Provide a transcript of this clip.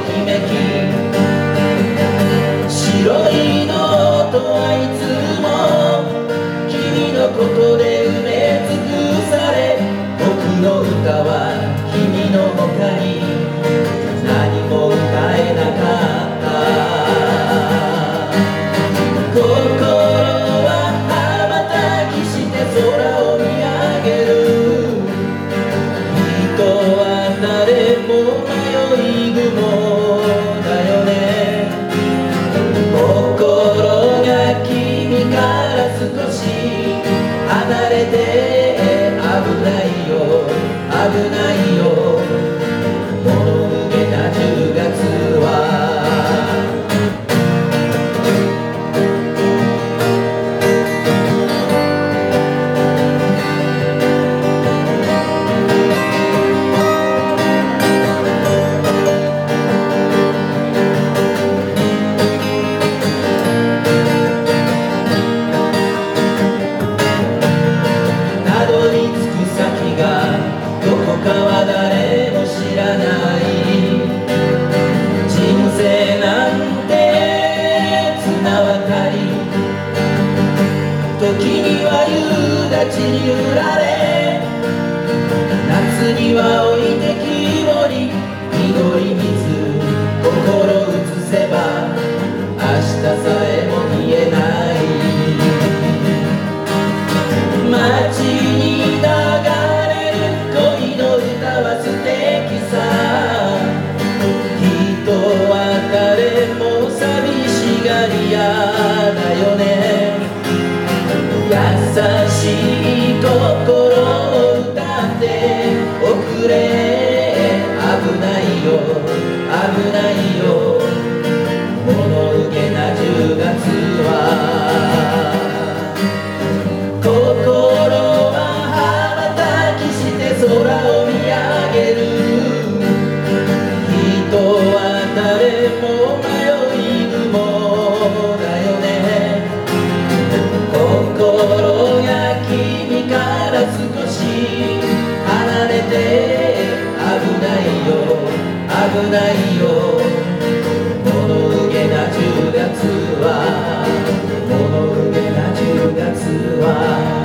きめき白いノートはいつも君のことで埋め尽くされ、僕の歌は君の他に何も歌えなかった。心は羽ばたきして空を見上げる。人は誰も迷い雲だよね。心が君から少し離れて危ないよ危ないよ、物憂げな10月は。たどり着く先がどこかは誰も知らない。人生なんて綱渡り、時には夕立に揺られ、夏には置いてきぼり。濁り水心移せば明日さえも見えない。街に流れる恋の歌は素敵さ。人は誰も寂しがり屋だよね。優しい心を歌っておくれ。危ないよ危ないよ、物憂げな10月は。心は羽ばたきして空を見上げる。人は誰も迷い雲だよね。心が君から少し離れて危ないよ危ないよ、物憂げな10月は。物憂げな10月は。